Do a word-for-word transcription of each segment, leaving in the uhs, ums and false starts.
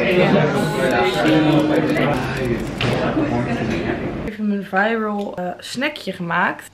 Even mijn viral uh, snackje gemaakt.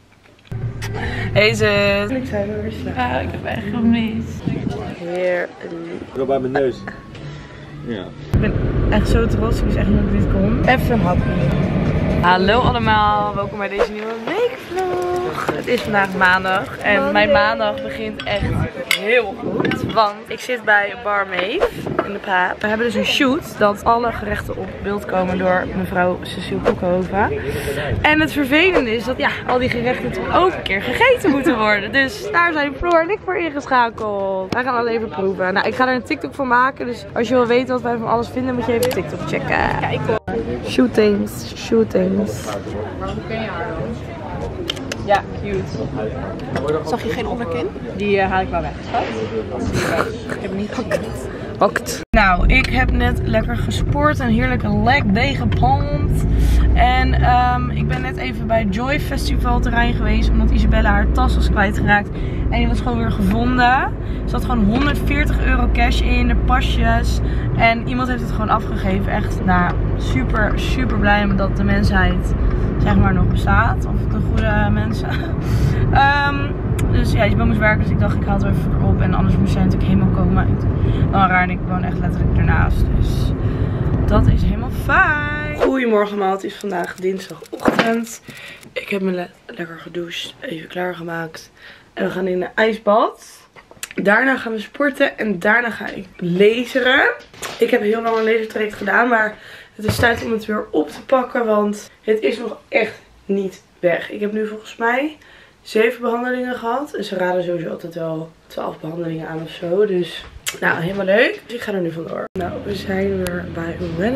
Hey zus. Ik zei weer slecht. Ah, ik heb echt gemist. Heerlijk. Wel bij mijn neus. Ja. Ik ben echt zo trots. Ik wist echt niet dat dit kon. Even een hapje. Hallo allemaal. Welkom bij deze nieuwe weekvlog. Het is vandaag maandag. En mijn maandag begint echt heel goed. Want ik zit bij Bar Maeve in de Paap. We hebben dus een shoot dat alle gerechten op beeld komen door mevrouw Cecile Koekhoven. En het vervelende is dat ja, al die gerechten toch ook een keer gegeten moeten worden. Dus daar zijn Floor en ik voor ingeschakeld. Wij gaan al even proeven. Nou, ik ga er een TikTok van maken. Dus als je wil weten wat wij van alles vinden, moet je even TikTok checken. Kijk hoor. Shootings, shootings. Waarom ken je haar dan? Ja, cute. Zag je geen onderkin? Die uh, haal ik wel weg, schat. Ik heb hem niet gezien. Hakt. Nou, ik heb net lekker gespoord. Een heerlijke leg day gepompt. En um, ik ben net even bij Joy Festival terrein geweest. Omdat Isabella haar tas was kwijtgeraakt. En die was gewoon weer gevonden. Er zat gewoon honderdveertig euro cash in. De pasjes. En iemand heeft het gewoon afgegeven. Echt, nou, super, super blij dat de mensheid, zeg maar, nog bestaat. Of de goede mensen. um, Dus ja, Isabel moest werken, dus ik dacht ik haal het er even voor op. En anders moest zij natuurlijk helemaal komen. Dan raar en ik woon echt letterlijk ernaast. Dus dat is helemaal fijn. Goedemorgen allemaal, het is vandaag dinsdagochtend. Ik heb me le lekker gedoucht, even klaargemaakt. En we gaan in een ijsbad. Daarna gaan we sporten en daarna ga ik laseren. Ik heb heel lang een lasertraject gedaan, maar het is tijd om het weer op te pakken. Want het is nog echt niet weg. Ik heb nu volgens mij zeven behandelingen gehad. En ze raden sowieso altijd wel twaalf behandelingen aan of zo. Dus nou, helemaal leuk. Dus ik ga er nu vandoor. Nou, we zijn weer bij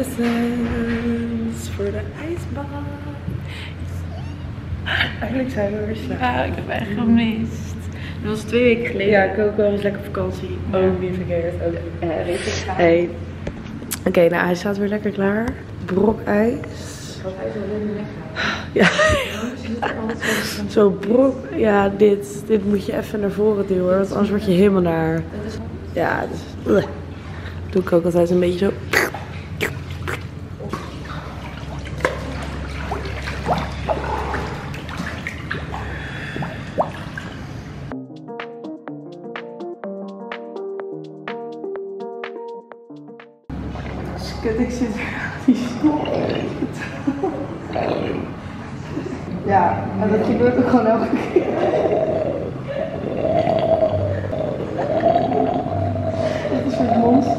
Renaissance voor de ijsbad. Eigenlijk zijn we weer slecht. Ah, ik heb echt gemist. Dat was twee weken geleden. Ja, ik ook wel eens lekker op vakantie. Ja. Ook niet verkeerd. Ook Uh, weet je het hey. Oké, okay, nou hij staat weer lekker klaar. Brok ijs. Hij is wel heel lekker. Ja. Zo brok. Ja, dit, dit moet je even naar voren duwen, want anders word je helemaal naar. Ja, dus, uh. doe ik ook altijd een beetje zo. Kut, ik zit weer aan die stoel. Ja, en dat gebeurt ook gewoon elke keer. Dit is een soort monster.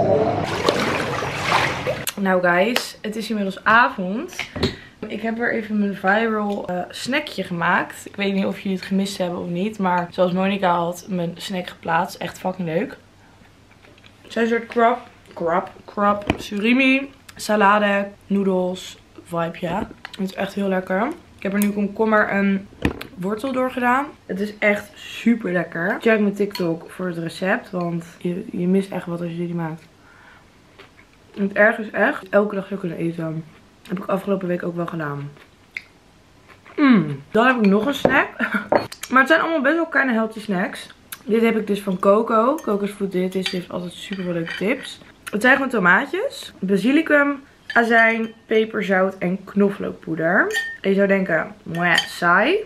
Nou guys, het is inmiddels avond. Ik heb weer even mijn viral uh, snackje gemaakt. Ik weet niet of jullie het gemist hebben of niet. Maar zoals Monica had mijn snack geplaatst. Echt fucking leuk. Het zijn een soort krab. Krab. Krab. Surimi. Salade. Noedels. Vibe, ja. Het is echt heel lekker. Ik heb er nu komkommer en wortel door gedaan. Het is echt super lekker. Check mijn TikTok voor het recept. Want je, je mist echt wat als je die maakt. En het erg is echt elke dag zou kunnen eten. Heb ik afgelopen week ook wel gedaan. Mm. Dan heb ik nog een snack. Maar het zijn allemaal best wel kleine healthy snacks. Dit heb ik dus van Coco. Coco's Food Dietist heeft altijd super veel leuke tips. Het zijn gewoon tomaatjes, basilicum, azijn, peper, zout en knoflookpoeder. En je zou denken, mwah, saai.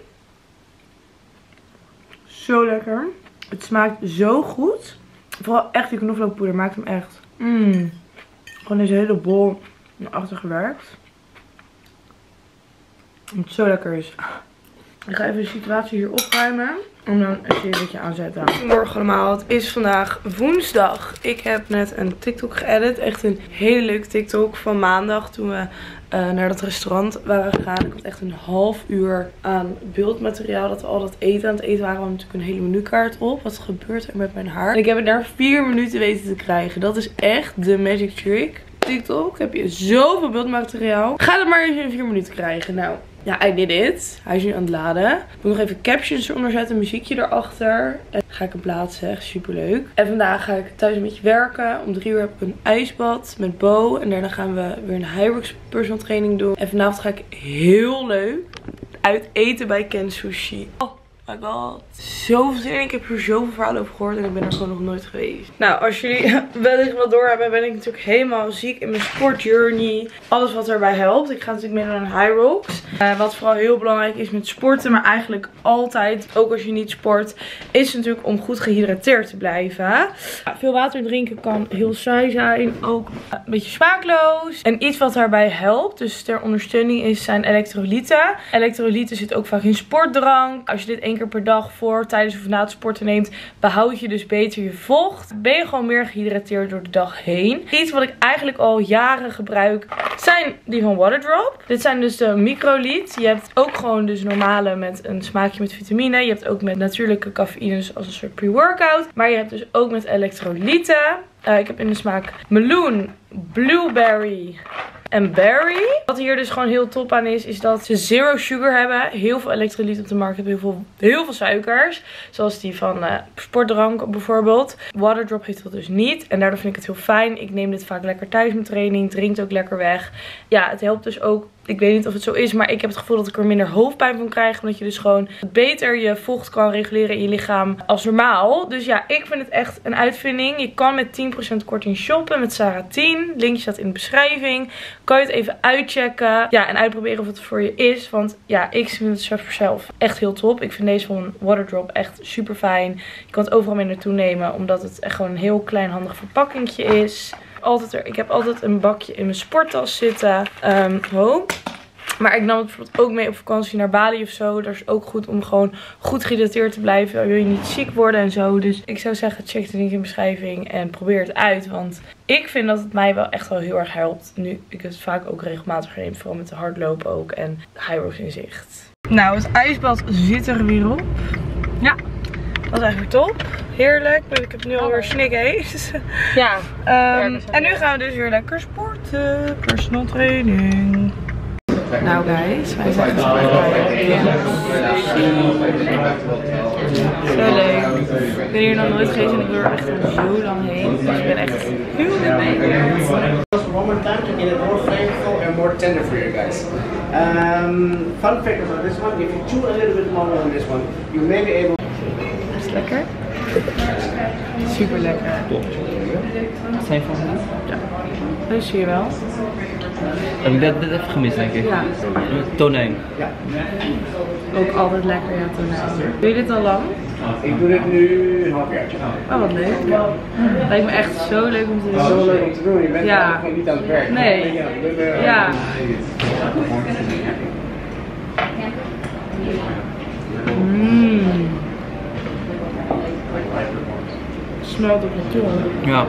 Zo lekker. Het smaakt zo goed. Vooral echt die knoflookpoeder maakt hem echt. Mm. Gewoon deze hele bol naar achter gewerkt. Omdat het zo lekker is. Ik ga even de situatie hier opruimen. En dan een serietje aanzetten. Goedemorgen allemaal. Het is vandaag woensdag. Ik heb net een TikTok geëdit. Echt een hele leuke TikTok van maandag. Toen we uh, naar dat restaurant waren gegaan. Ik had echt een half uur aan beeldmateriaal. Dat we al dat eten aan het eten waren. We hadden natuurlijk een hele menukaart op. Wat gebeurt er met mijn haar? En ik heb het daar vier minuten weten te krijgen. Dat is echt de magic trick. TikTok heb je zoveel beeldmateriaal. Ga het maar even in vier minuten krijgen. Nou, ja, I did it. Hij is nu aan het laden. Ik moet nog even captions eronder zetten, muziekje erachter. En ga ik hem plaatsen, echt super leuk. En vandaag ga ik thuis een beetje werken. Om drie uur heb ik een ijsbad met Bo. En daarna gaan we weer een Hyrox personal training doen. En vanavond ga ik heel leuk uit eten bij Ken Sushi. Oh, my god. Zoveel zin in. Ik heb hier zoveel verhalen over gehoord en ik ben er gewoon nog nooit geweest. Nou, als jullie wellicht wat doorhebben, ben ik natuurlijk helemaal ziek in mijn sportjourney. Alles wat erbij helpt. Ik ga natuurlijk mee naar een High Rocks. Uh, wat vooral heel belangrijk is met sporten, maar eigenlijk altijd, ook als je niet sport, is natuurlijk om goed gehydrateerd te blijven. Ja, veel water drinken kan heel saai zijn. Ook een beetje smaakloos. En iets wat daarbij helpt, dus ter ondersteuning, is zijn elektrolyten. Elektrolyten zitten ook vaak in sportdrank. Als je dit één keer per dag voor, tijdens of na het sporten neemt, behoud je dus beter je vocht. Ben je gewoon meer gehydrateerd door de dag heen. Iets wat ik eigenlijk al jaren gebruik zijn die van Waterdrop. Dit zijn dus de microliet. Je hebt ook gewoon dus normale met een smaakje met vitamine. Je hebt ook met natuurlijke cafeïnes als een soort pre-workout. Maar je hebt dus ook met elektrolyten. Uh, ik heb in de smaak meloen, blueberry en berry. Wat hier dus gewoon heel top aan is, is dat ze zero sugar hebben. Heel veel elektrolyten op de markt hebben heel veel, heel veel suikers. Zoals die van uh, sportdrank bijvoorbeeld. Waterdrop heeft dat dus niet. En daardoor vind ik het heel fijn. Ik neem dit vaak lekker tijdens mijn training. Drinkt ook lekker weg. Ja, het helpt dus ook. Ik weet niet of het zo is, maar ik heb het gevoel dat ik er minder hoofdpijn van krijg. Omdat je dus gewoon beter je vocht kan reguleren in je lichaam als normaal. Dus ja, ik vind het echt een uitvinding. Je kan met tien procent korting shoppen met Sarah tien. Linkje staat in de beschrijving. Kan je het even uitchecken. Ja, en uitproberen of het voor je is. Want ja, ik vind het zelf voor zelf echt heel top. Ik vind deze van Waterdrop echt super fijn. Je kan het overal mee naartoe nemen. Omdat het echt gewoon een heel klein handig verpakkingje is. Altijd er, ik heb altijd een bakje in mijn sporttas zitten. Um, ho. Maar ik nam het bijvoorbeeld ook mee op vakantie naar Bali of zo. Dat is ook goed om gewoon goed gehydrateerd te blijven. Wil je niet ziek worden en zo. Dus ik zou zeggen, check de link in de beschrijving en probeer het uit. Want ik vind dat het mij wel echt wel heel erg helpt. Nu ik het vaak ook regelmatig neem. Vooral met de hardlopen ook. En High Rocks in zicht. Nou, het ijsbad zit er weer op. Ja. Dat is eigenlijk top. Heerlijk. Ik heb nu alweer snikheet. Ja. Um, en nu gaan we dus weer lekker sporten. Personal training. Nou guys, wij zijn dus bij zo leuk. Ik ben hier nog nooit geweest en ik wil er echt zo lang heen. Dus ik ben echt heel benieuwd. One more time to get it more flavorful and more tender for you guys. Um, fun fact about this one, if you chew a little bit longer on this one, you may be able... Is het lekker? Super lekker. Top. Wat zijn van die? Ja. Dat zie je wel. Heb ik dat, dat even gemist, denk ik? Ja. Tonijn. Ja. Ook altijd lekker, ja, tonijn. Doe je dit al lang? Ik doe dit nu een half jaartje. Oh, wat leuk. Ja. Lijkt me echt zo leuk om te doen. Zo leuk om te doen. Je bent ja. eigenlijk niet aan het werk. Nee. Ja. Mmm. Smelt op je tong. Ja.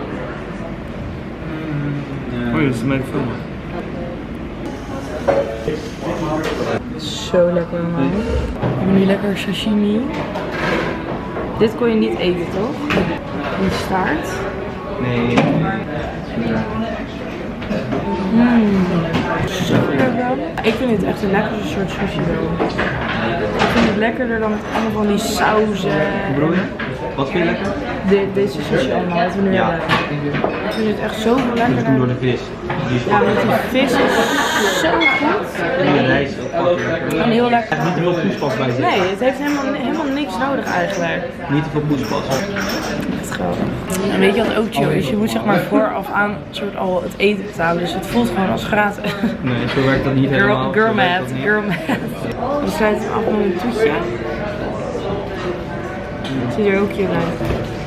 Oh, dat is mijn film. Zo lekker man. We hebben nu lekker sashimi. Dit kon je niet eten, toch? In staart. Nee. Mmm. Zo lekker. Ik vind dit echt een lekkere soort sushi wel. Ik vind het lekkerder dan met allemaal van die sauzen. Hoe bedoel je? Wat vind je lekker? De, deze sushi allemaal, wat we nu ja. hebben. Ik vind het echt zoveel lekkerder. Dat komt door de vis. Die is ja, want die vis is zo goed. En de rijst ook lekker. En heel lekker. Er niet te veel poespas bij zitten. Nee, het heeft helemaal, helemaal niks nodig eigenlijk. Niet te veel poespas. Echt geweldig. En weet je wat ook chill is? Je moet zeg maar vooraf aan soort al het eten betalen. Dus het voelt gewoon als gratis. Nee, zo werkt dat niet Girl, helemaal. girl math, girl math. We sluiten het af met een toetje. Ziet er ook cute uit.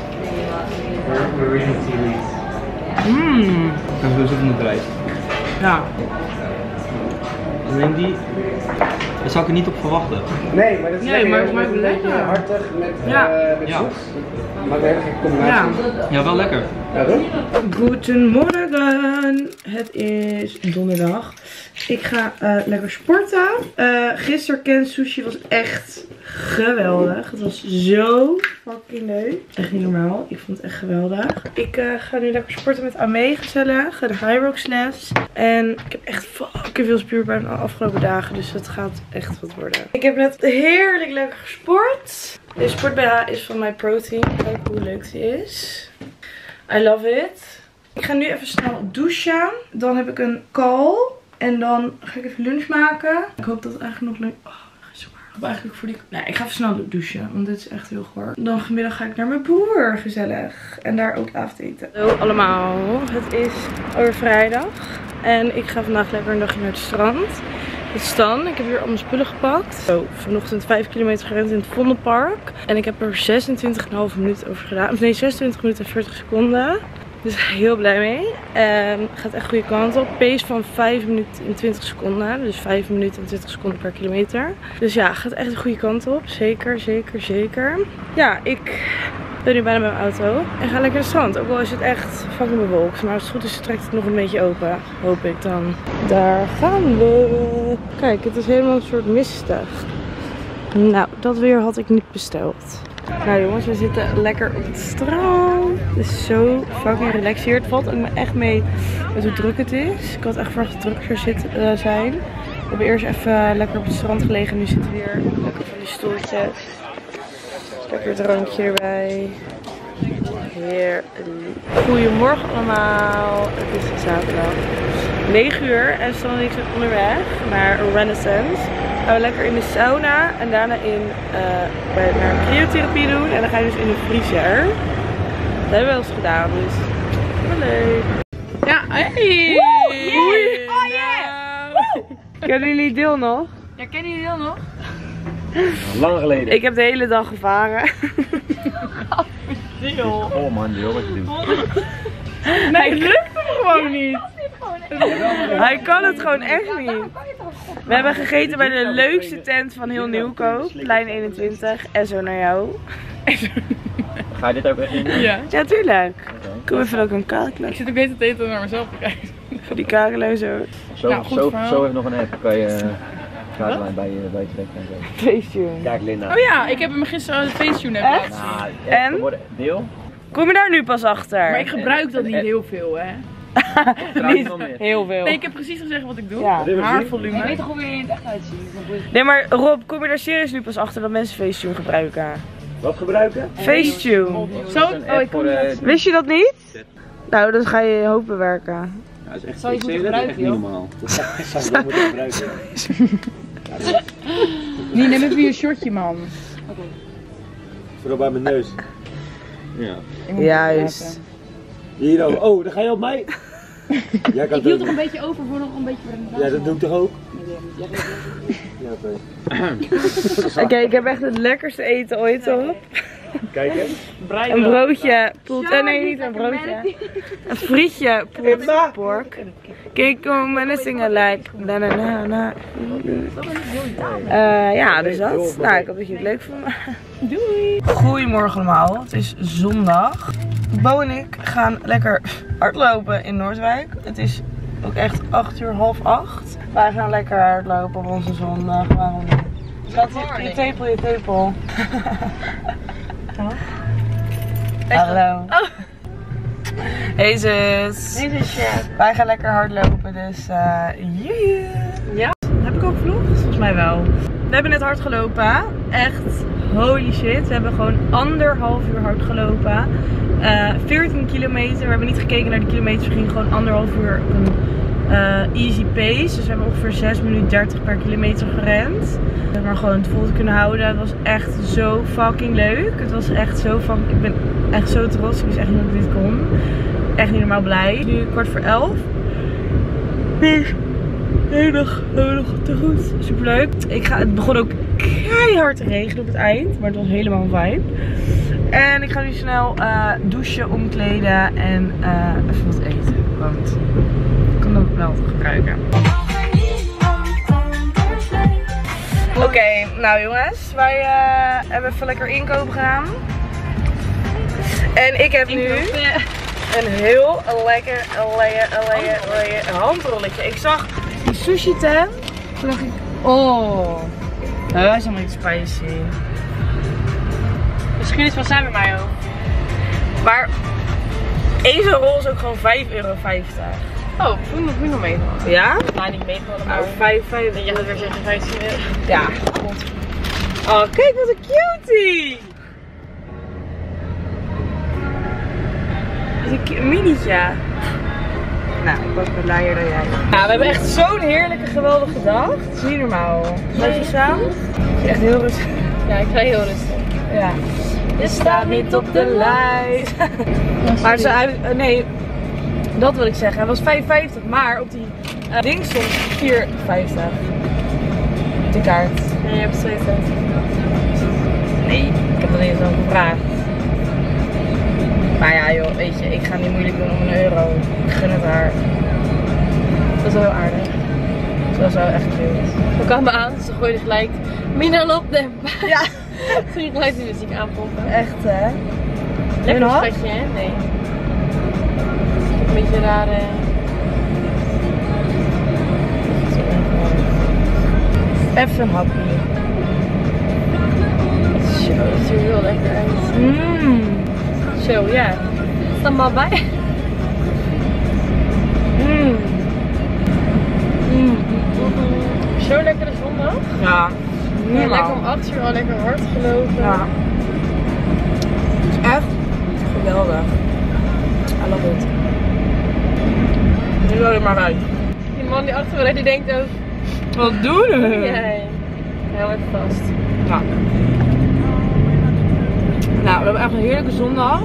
Mmm. En zo zit in de rijst. Ja. Alleen die, daar zou ik er niet op verwachten. Nee, maar dat is Nee, lekker. maar het smaakt een beetje lekker. hartig met, Ja. uh, met Ja. zoet. Maar een hele gekke combinatie. Ja. Ja, wel lekker. Ja, toch? Goedemorgen. Het is donderdag. Ik ga uh, lekker sporten. Uh, gisteren Ken Sushi was echt geweldig. Het was zo fucking leuk. Echt niet normaal. Ik vond het echt geweldig. Ik uh, ga nu lekker sporten met Amé gezellig. Ga de High Rocks les. En ik heb echt fucking veel spierpijn de afgelopen dagen. Dus het gaat echt wat worden. Ik heb net heerlijk lekker gesport. Deze sport B H is van My Protein. Kijk hoe leuk die is. I love it. Ik ga nu even snel douchen. Dan heb ik een call. En dan ga ik even lunch maken. Ik hoop dat het eigenlijk nog leuk... Oh, zo maar. Ik ga eigenlijk voor die... Nee, ik ga even snel douchen. Want dit is echt heel goor. Dan vanmiddag ga ik naar mijn broer. Gezellig. En daar ook avondeten. Hallo allemaal. Het is alweer vrijdag. En ik ga vandaag lekker een dagje naar het strand. Het Stan. Ik heb hier al mijn spullen gepakt. Zo, vanochtend vijf kilometer gerend in het Vondelpark. En ik heb er zesentwintig komma vijf minuten over gedaan. Nee, zesentwintig minuten en veertig seconden. Dus heel blij mee. Um, gaat echt goede kant op. Pace van vijf minuten en twintig seconden. Dus vijf minuten en twintig seconden per kilometer. Dus ja, gaat echt de goede kant op. Zeker, zeker, zeker. Ja, ik ben nu bijna bij mijn auto. En ga lekker naar het strand. Ook al is het echt fucking bewolkt. Maar als het goed is, trekt het nog een beetje open. Hoop ik dan. Daar gaan we. Kijk, het is helemaal een soort mistig. Nou, dat weer had ik niet besteld. Nou jongens, we zitten lekker op het strand. Het is zo fucking relaxed hier. Het valt ook me echt mee met hoe druk het is. Ik had echt verwacht dat het drukker zou zitten, uh, zijn. We hebben eerst even lekker op het strand gelegen. Nu zitten we weer lekker van die stoeltjes. Lekker het drankje erbij. Heerlijk. Goedemorgen allemaal. Het is zaterdag negen uur en Stan en ik zijn onderweg naar Renaissance. Gaan we lekker in de sauna en daarna in, uh, bij, naar cryotherapie doen. En dan ga je dus in de vriezer. Dat hebben we wel eens gedaan, dus wel leuk. Ja, hey! Oei! Oh yeah! Kennen jullie deel nog? Ja, kennen jullie dat nog? Lang geleden. Ik heb de hele dag gevaren. Oh man, joh, wat je doet. Nee, het lukt hem gewoon niet. Hij kan het gewoon echt niet. We hebben gegeten bij de leukste tent van heel Nieuwkoop, Plein eenentwintig. En zo naar jou. Ga je dit ook echt in doen? Ja. Ja, tuurlijk. Kom even ook een kakelo. Ik zit ook beter te eten naar mezelf te kijken. Voor die kakelo zo. Zo, Nou, goed zo, verhaal. zo heeft nog een app. Kan je uh, kaartlijn bij je bij je trekken en zo. Feestje. Kijk Linda. Oh ja, ik heb hem gisteren een facetune heb Echt? laten zien. Nou, En? echt, worden- Deel? Kom je daar nu pas achter? Maar ik gebruik dat niet heel veel, hè. Niet heel veel. Nee, ik heb precies gezegd wat ik doe. Ja. Haarvolume. Ik weet toch hoe je in het echt uitziet? Nee, maar Rob, kom je daar serieus nu pas achter dat mensen Facetune gebruiken? Wat gebruiken? Facetune. Zo? Oh, ik kom niet. Wist je dat niet? Nou, dan ga je je hoop bewerken. Ja, dat is echt, Zou je ik moeten zeg dat is gebruiken, echt niet joh? normaal. Dat zou ik wel moeten gebruiken. Nee, neem even je shortje, man. Vooral bij mijn neus. Ja. Juist. Hier ook. Oh, dan ga je op mij. Jij kan Ik hield het toch ook. een beetje over voor nog een beetje voor de Ja, dat doe ik toch ook? Ja, oké. Oké, ik heb echt het lekkerste eten ooit op. Kijk eens. Een broodje pulled, eh, nee niet een broodje. Een frietje pulled pork. Kijk, kom en zingen like na na na na. Uh, ja, dus dat. Nou, ik hoop dat je het leuk vond. Doei! Goedemorgen allemaal, het is zondag. Bo en ik gaan lekker hardlopen in Noordwijk. Het is ook echt acht uur, half acht. Wij gaan lekker hardlopen op onze zondag. Waarom niet? Schat, je, je tepel, je tepel. Hallo. Oh. Hey zus. Dit is chef. Wij gaan lekker hardlopen, dus uh, yeah. Ja? Heb ik ook vlog? Volgens mij wel. We hebben net hard gelopen. Echt holy shit. We hebben gewoon anderhalf uur hard gelopen. Uh, veertien kilometer. We hebben niet gekeken naar de kilometers. We gingen gewoon anderhalf uur op een uh, easy pace. Dus we hebben ongeveer zes minuten dertig per kilometer gerend. Maar gewoon het vol te kunnen houden. Het was echt zo fucking leuk. Het was echt zo fucking... Ik ben echt zo trots. Ik wist echt niet dat ik dit kon. Echt niet normaal blij. Nu kwart voor elf. Dus heel nog, heel nog te goed. Superleuk. Ik ga, het begon ook keihard te regenen op het eind. Maar het was helemaal een vibe. En ik ga nu snel uh, douchen, omkleden en uh, even wat eten. Want ik kan dat wel gebruiken. Oké, okay, nou jongens. Wij uh, hebben even lekker inkopen gedaan. En ik heb nu een heel lekker, lekker, lekker, lekker handrolletje. Ik zag die sushi tent. Toen dacht ik, oh, dat is helemaal niet spicy. Misschien is wasabi mayo. Maar één zo'n rol is ook gewoon vijf euro vijftig. Oh, moet ik nog mee. Ja? Nou, niet meevallen, maar... Nou, vijf, vijf. Je gaat weer zeggen vijftien euro. Ja, klopt. Oh, kijk wat een cutie! Dat is een minietje. Nou, ik was wat laaier dan jij. Nou, we hebben echt zo'n heerlijke, geweldige dag. Het is niet normaal. Wat je samen? Echt heel rustig. Ja, ik ga heel rustig. Ja. Je staat niet op de lijst. Maar ze, hij- nee, dat wil ik zeggen. Hij was vijfenvijftig, maar op die uh, ding stond vier vijftig. De kaart. Nee, je hebt tweeënvijftig. Nee, ik heb dat niet eens zo gevraagd. Maar ja joh, weet je, ik ga niet moeilijk doen om een euro. Ik gun het haar. Dat is wel heel aardig. Dat is wel echt cute. We kwamen aan, ze gooide gelijk Mina op de. Ja. Toen ging gelijk de muziek aanpompen. Echt hè? Lekker Een hap? spetje, hè? Nee. Een beetje rare. Even een hapje. Zo, dat ziet er heel lekker uit. Mmm. Zo, ja. Is er maar bij? Mmm. Mmm. Zo lekkere zondag. Ja. Ja, Niet lekker om acht uur al lekker hard gelopen. Ja. Het is echt geweldig. I love it. Nu wil je maar uit. Die man die achter me rijdt, die denkt ook. Wat doen we? Jij. Heel erg vast. Ja. Nou, we hebben echt een heerlijke zondag.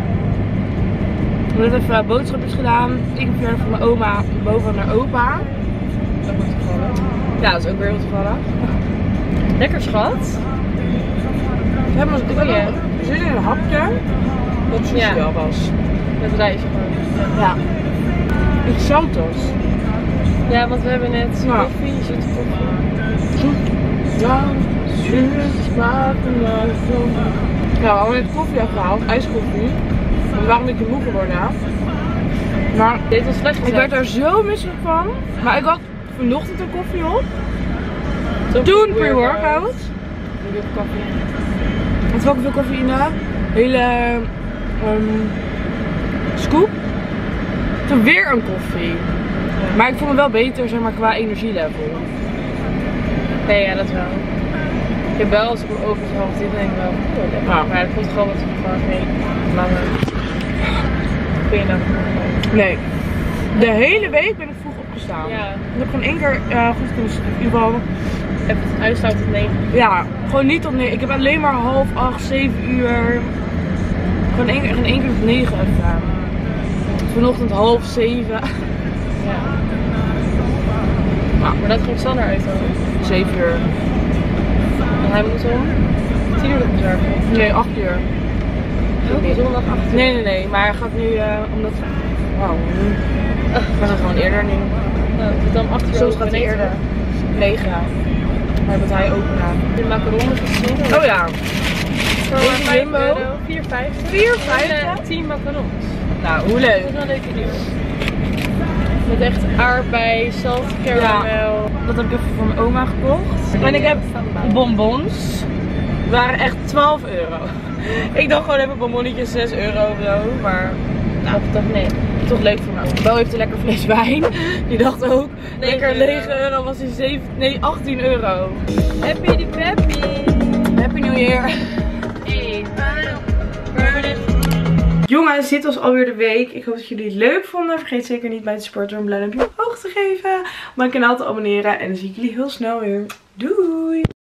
We hebben even boodschapjes gedaan. Ik heb verjaardag van mijn oma boven naar opa. Dat wordt toevallig. Ja, dat is ook weer heel toevallig. Lekker schat. Ik heb nog ik heb Oh, ja. nog zin in een hapje. Dat sushi Ja. al was. Met rijst gewoon. Ja. Iets Santos. Ja, want we hebben net Ja. koffie, zoete koffie. Ja, zuur, smaken, zo. Ja, we hadden net koffie afgehaald, ijskoffie. We waren een beetje moe geworden. Maar Dit was slecht ik gezegd. werd er zo misselijk van. Maar ik had vanochtend een koffie op. Toen Toen pre-workout. Nu doe ik koffie. Met wel veel cafeïne. Hele um, scoop. Toen weer een koffie. Maar ik voel me wel beter, zeg maar, qua energielevel. Nee, ja, dat wel. Ik heb wel, als ik mijn ogen zo half dit denk ik wel. Oh, lekker. Ja. Maar dat komt gewoon wat ik gewoon geen lange. Goeiedag. Nee. De hele week ben ik vroeg opgestaan. Ja. Ik heb gewoon één keer uh, goed kunnen in ieder geval. Ik heb het uitstaan tot negen. Ja, gewoon niet tot negen. Ik heb alleen maar half acht, zeven uur. Gewoon één keer, geen één keer tot negen gedaan. Vanochtend half zeven. Ja. Maar dat ging Sander uit hoor. Zeven uur. En hij moet om tien uur op bezorgen. Nee, acht uur. Elke zondag acht uur. Nee, nee, nee. Maar hij gaat nu, uh, omdat... Wauw. We gaan gewoon eerder nu. Nou, het is dan acht uur. Soms open, gaat hij negen eerder. uur. negen. Maar dat hij open gaat. De macarons gezien. Oh ja. Voor Deze vijf Jumbo. euro. vier vijftig. vier vijftig? En tien macarons. Nou, hoe Dat leuk. is wel een leuke deal. Met echt aardbei, zout, caramel. Dat heb ik even voor mijn oma gekocht. En ik heb bonbons. Die waren echt twaalf euro. Ik dacht gewoon even bonbonnetjes zes euro of zo. Maar Nou, ik dacht nee. toch leuk voor mij. Bel heeft een lekker fles wijn. Die dacht ook, lekker euro. negen euro was hij zeven, nee, achttien euro. Happy die peppy. Happy New Year. Hey, burn it. Jongens, dit was alweer de week. Ik hoop dat jullie het leuk vonden. Vergeet zeker niet bij de sport door een blauw duimpje omhoog te geven. Om mijn kanaal te abonneren. En dan zie ik jullie heel snel weer. Doei!